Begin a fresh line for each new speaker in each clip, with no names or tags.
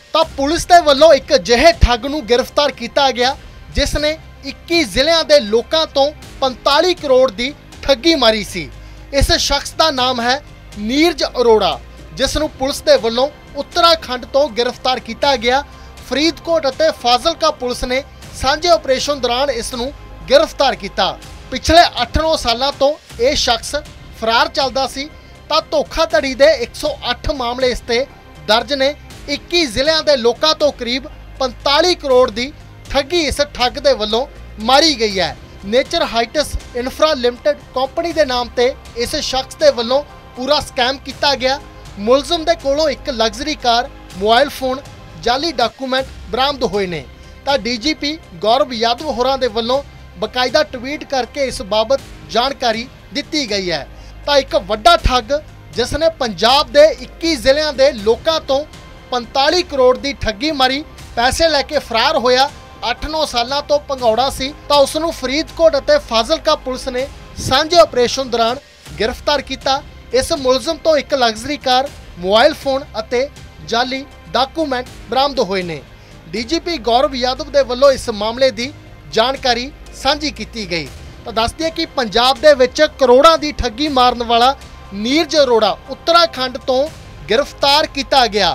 ਤਾਂ ਪੁਲਿਸ ਦੇ ਵੱਲੋਂ ਇੱਕ ਅਜਿਹੇ ਠੱਗ ਨੂੰ ਗ੍ਰਿਫਤਾਰ ਕੀਤਾ ਗਿਆ ਜਿਸ ਨੇ 21 ਜ਼ਿਲ੍ਹਿਆਂ ਦੇ ਲੋਕਾਂ ਤੋਂ 45 ਕਰੋੜ ਦੀ ਠੱਗੀ ਮਾਰੀ ਸੀ। ਇਸ ਸ਼ਖਸ ਦਾ ਨਾਮ ਹੈ ਨੀਰਜ ਅਰੋੜਾ, ਜਿਸ ਨੂੰ ਪੁਲਿਸ ਦੇ ਵੱਲੋਂ ਉੱਤਰਾਖੰਡ ਤੋਂ ਗ੍ਰਿਫਤਾਰ ਕੀਤਾ ਗਿਆ। ਫਰੀਦਕੋਟ ਅਤੇ ਫਾਜ਼ਿਲਕਾ ਪੁਲਿਸ ਨੇ ਸਾਂਝੇ ਆਪਰੇਸ਼ਨ ਦੌਰਾਨ ਇਸ ਨੂੰ ਗ੍ਰਿਫਤਾਰ ਕੀਤਾ। ਪਿਛਲੇ 8-9 ਸਾਲਾਂ ਤੋਂ ਇਹ ਸ਼ਖਸ ਫਰਾਰ ਚੱਲਦਾ ਸੀ ਤਾਂ ਧੋਖਾਧੜੀ ਦੇ 108 ਮਾਮਲੇ ਇਸ ਤੇ ਦਰਜ ਨੇ। 21 ਜ਼ਿਲ੍ਹਿਆਂ ਦੇ ਲੋਕਾਂ ਤੋਂ ਕਰੀਬ 45 ਕਰੋੜ ਦੀ ਠੱਗੀ ਇਸ ਠੱਗ ਦੇ ਵੱਲੋਂ ਮਾਰੀ ਗਈ ਹੈ। Nature heights infra limited company ਦੇ ਨਾਮ ਤੇ ਇਸ ਸ਼ਖਸ ਦੇ ਵੱਲੋਂ ਪੂਰਾ ਸਕੈਮ ਕੀਤਾ ਗਿਆ। ਮੁਲਜ਼ਮ ਦੇ ਕੋਲੋਂ ਇੱਕ ਲਗਜ਼ਰੀ ਕਾਰ, ਮੋਬਾਈਲ ਫੋਨ, ਜਾਲੀ ਡਾਕੂਮੈਂਟ ਬਰਾਮਦ ਹੋਏ ਨੇ। ਤਾਂ ਡੀਜੀਪੀ ਗੌਰਵ ਯਾਦਵ ਹੋਰਾਂ ਦੇ ਵੱਲੋਂ ਬਕਾਇਦਾ ਟਵੀਟ ਕਰਕੇ ਇਸ ਬਾਬਤ ਜਾਣਕਾਰੀ ਦਿੱਤੀ ਗਈ ਹੈ। ਤਾਂ ਇੱਕ ਵੱਡਾ ਠੱਗ ਜਿਸ ਨੇ ਪੰਜਾਬ ਦੇ 21 ਜ਼ਿਲ੍ਹਿਆਂ ਦੇ ਲੋਕਾਂ ਤੋਂ 45 ਕਰੋੜ ਦੀ ਠੱਗੀ ਮਾਰੀ, ਪੈਸੇ ਲੈ ਕੇ ਫਰਾਰ ਹੋਇਆ। 8-9 ਸਾਲਾਂ ਤੋਂ ਭੰਗੌੜਾ ਸੀ ਤਾਂ ਉਸ ਨੂੰ ਫਰੀਦਕੋਟ ਅਤੇ ਫਾਜ਼ਿਲਕਾ ਪੁਲਿਸ ਨੇ ਸਾਂਝੇ ਆਪਰੇਸ਼ਨ ਦੌਰਾਨ ਗ੍ਰਿਫਤਾਰ ਕੀਤਾ। ਇਸ ਮੁਲਜ਼ਮ ਤੋਂ ਇੱਕ ਲਗਜ਼ਰੀ ਕਾਰ, ਮੋਬਾਈਲ ਫੋਨ ਅਤੇ ਜਾਲੀ ਡਾਕੂਮੈਂਟ ਬਰਾਮਦ ਹੋਏ ਨੇ। ਡੀਜੀਪੀ ਗੌਰਵ ਯਾਦਵ ਦੇ ਵੱਲੋਂ ਇਸ ਮਾਮਲੇ ਦੀ ਜਾਣਕਾਰੀ ਸਾਂਝੀ ਕੀਤੀ ਗਈ। ਤਾਂ ਦੱਸਦੀ ਹੈ ਕਿ ਪੰਜਾਬ ਦੇ ਵਿੱਚ ਕਰੋੜਾਂ ਦੀ ਠੱਗੀ ਮਾਰਨ ਵਾਲਾ ਨੀਰਜ ਅਰੋੜਾ ਉੱਤਰਾਖੰਡ ਤੋਂ ਗ੍ਰਿਫਤਾਰ ਕੀਤਾ ਗਿਆ।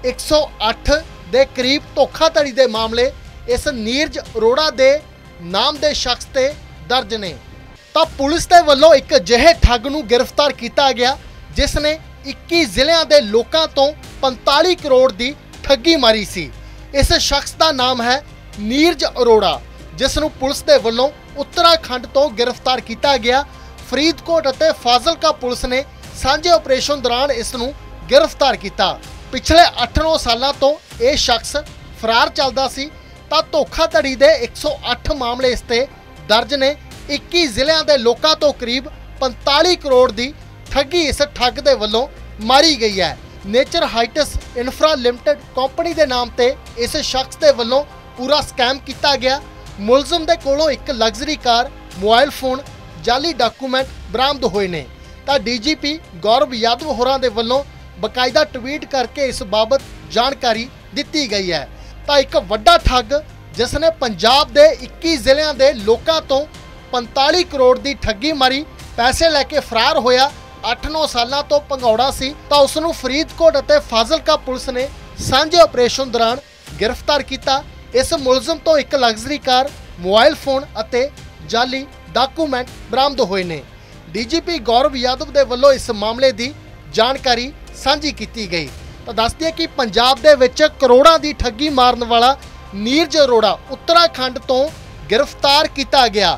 108 ਦੇ ਕਰੀਬ ਧੋਖਾਧੜੀ ਦੇ ਮਾਮਲੇ ਇਸ ਨੀਰਜ ਅਰੋੜਾ ਦੇ ਨਾਮ ਦੇ ਸ਼ਖਸ ਤੇ ਦਰਜ ਨੇ। ਤਾਂ ਪੁਲਿਸ ਦੇ ਵੱਲੋਂ ਇੱਕ ਅਜਿਹੇ ਠੱਗ ਨੂੰ ਗ੍ਰਿਫਤਾਰ ਕੀਤਾ ਗਿਆ ਜਿਸ ਨੇ 21 ਜ਼ਿਲ੍ਹਿਆਂ ਦੇ ਲੋਕਾਂ ਤੋਂ 45 ਕਰੋੜ ਦੀ ਠੱਗੀ ਮਾਰੀ ਸੀ। ਇਸ ਸ਼ਖਸ ਦਾ ਨਾਮ ਹੈ ਨੀਰਜ ਅਰੋੜਾ, ਜਿਸ ਨੂੰ ਪੁਲਿਸ ਦੇ ਵੱਲੋਂ ਉੱਤਰਾਖੰਡ ਤੋਂ ਗ੍ਰਿਫਤਾਰ ਕੀਤਾ ਗਿਆ। ਫਰੀਦਕੋਟ ਅਤੇ ਫਾਜ਼ਿਲਕਾ ਪੁਲਿਸ ਨੇ ਸਾਂਝੇ ਆਪਰੇਸ਼ਨ ਦੌਰਾਨ ਇਸ ਨੂੰ ਗ੍ਰਿਫਤਾਰ ਕੀਤਾ। ਪਿਛਲੇ 8-9 ਸਾਲਾਂ ਤੋਂ ਇਹ ਸ਼ਖਸ ਫਰਾਰ ਚੱਲਦਾ ਸੀ ਤਾਂ ਧੋਖਾਧੜੀ ਦੇ 108 ਮਾਮਲੇ ਇਸ ਤੇ ਦਰਜ ਨੇ। 21 ਜ਼ਿਲ੍ਹਿਆਂ ਦੇ ਲੋਕਾਂ ਤੋਂ ਕਰੀਬ 45 ਕਰੋੜ ਦੀ ਠੱਗੀ ਇਸ ਠੱਗ ਦੇ ਵੱਲੋਂ ਮਾਰੀ ਗਈ ਹੈ। Nature heights infra limited company ਦੇ ਨਾਮ ਤੇ ਇਸ ਸ਼ਖਸ ਦੇ ਵੱਲੋਂ ਪੂਰਾ ਸਕੈਮ ਕੀਤਾ ਗਿਆ। ਮੁਲਜ਼ਮ ਦੇ ਕੋਲੋਂ ਇੱਕ ਲਗਜ਼ਰੀ ਕਾਰ, ਮੋਬਾਈਲ ਫੋਨ, ਜਾਲੀ ਡਾਕੂਮੈਂਟ ਬਰਾਮਦ ਹੋਏ ਨੇ। ਤਾਂ ਡੀਜੀਪੀ ਗੌਰਵ ਯਾਦਵ ਹੋਰਾਂ ਦੇ ਵੱਲੋਂ ਬਕਾਇਦਾ ਟਵੀਟ ਕਰਕੇ ਇਸ ਬਾਬਤ ਜਾਣਕਾਰੀ ਦਿੱਤੀ ਗਈ ਹੈ। ਤਾਂ ਇੱਕ ਵੱਡਾ ਠੱਗ ਜਿਸ ਨੇ ਪੰਜਾਬ ਦੇ 21 ਜ਼ਿਲ੍ਹਿਆਂ ਦੇ ਲੋਕਾਂ ਤੋਂ 45 ਕਰੋੜ ਦੀ ਠੱਗੀ ਮਾਰੀ, ਪੈਸੇ ਲੈ ਕੇ ਫਰਾਰ ਹੋਇਆ। 8-9 ਸਾਲਾਂ ਤੋਂ ਭੰਗੌੜਾ ਸੀ ਤਾਂ ਉਸ ਨੂੰ ਫਰੀਦਕੋਟ ਅਤੇ ਫਾਜ਼ਿਲਕਾ ਪੁਲਿਸ ਨੇ ਸਾਂਝੇ ਆਪਰੇਸ਼ਨ ਦੌਰਾਨ ਗ੍ਰਿਫਤਾਰ ਕੀਤਾ। ਇਸ ਮੁਲਜ਼ਮ ਤੋਂ ਇੱਕ ਲਗਜ਼ਰੀ ਕਾਰ, ਮੋਬਾਈਲ ਫੋਨ ਅਤੇ ਜਾਲੀ ਡਾਕੂਮੈਂਟ ਬਰਾਮਦ ਹੋਏ ਨੇ। ਡੀਜੀਪੀ ਗੌਰਵ ਯਾਦਵ ਦੇ ਵੱਲੋਂ ਇਸ ਮਾਮਲੇ ਦੀ ਜਾਣਕਾਰੀ ਸਾਂਝੀ ਕੀਤੀ ਗਈ। ਤਾਂ ਦੱਸਦੀ ਹੈ ਕਿ ਪੰਜਾਬ ਦੇ ਵਿੱਚ ਕਰੋੜਾਂ ਦੀ ਠੱਗੀ ਮਾਰਨ ਵਾਲਾ ਨੀਰਜ ਅਰੋੜਾ ਉੱਤਰਾਖੰਡ ਤੋਂ ਗ੍ਰਿਫਤਾਰ ਕੀਤਾ ਗਿਆ।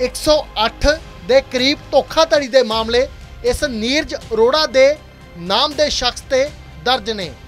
108 ਦੇ ਕਰੀਬ ਧੋਖਾਧੜੀ ਦੇ ਮਾਮਲੇ ਇਸ ਨੀਰਜ ਅਰੋੜਾ ਦੇ ਨਾਮ ਦੇ ਸ਼ਖਸ ਤੇ ਦਰਜ ਨੇ।